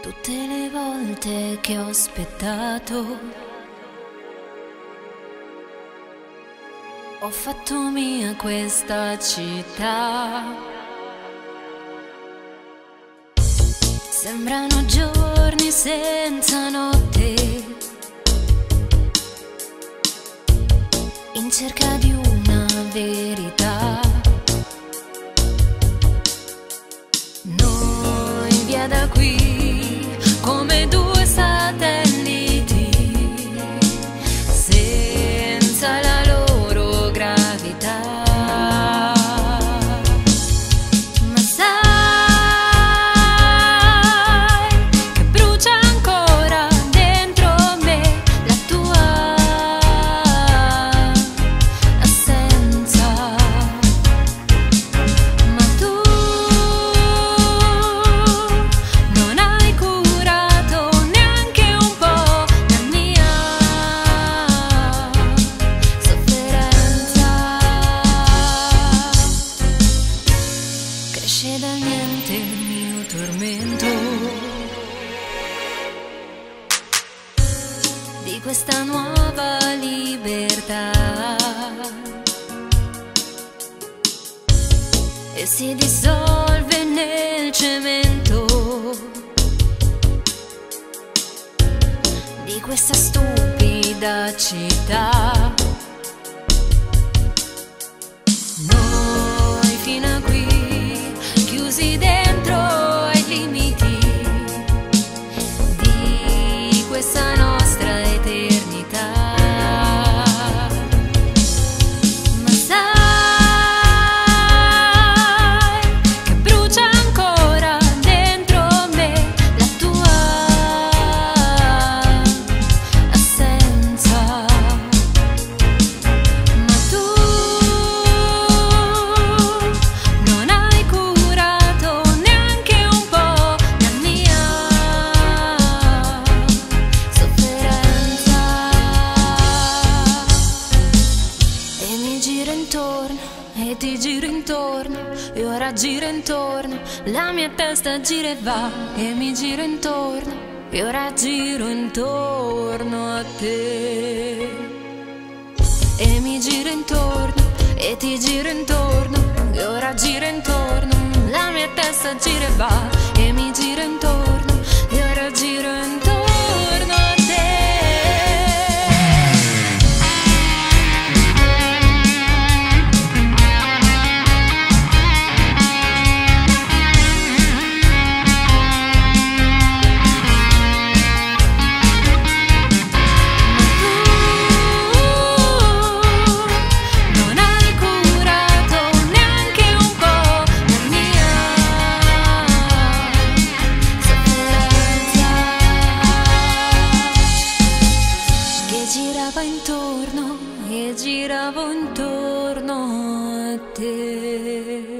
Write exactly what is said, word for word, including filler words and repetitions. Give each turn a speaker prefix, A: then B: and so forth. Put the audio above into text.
A: Tutte le volte che ho aspettato, ho fatto mia questa città. Sembrano giorni senza notte, in cerca di una verità. Noi via da qui come due satelliti, senza la loro gravità. Ma sai che brucia ancora dentro me la tua assenza. Ma tu non hai curato neanche un po' la mia sofferenza. Cresce dal niente il mio tormento, di questa nuova libertà, e si dissolve nel cemento di questa stupida città. Noi fino a qui, chiusi dentro ai limiti di questa nostra eternità. Ma sai che brucia ancora dentro me la tua assenza. Ma tu non hai curato neanche un po' la mia sofferenza. E mi giro intorno e ti giro intorno, e ora giro intorno, la mia testa gira e va. E mi giro intorno e ora giro intorno a te. E mi giro intorno e ti giro intorno, e ora giro intorno, la mia testa gira e va. E mi giro intorno e ora giro intorno a te. Non hai curato neanche un po' la mia sofferenza, che girava intorno e giravo intorno a te.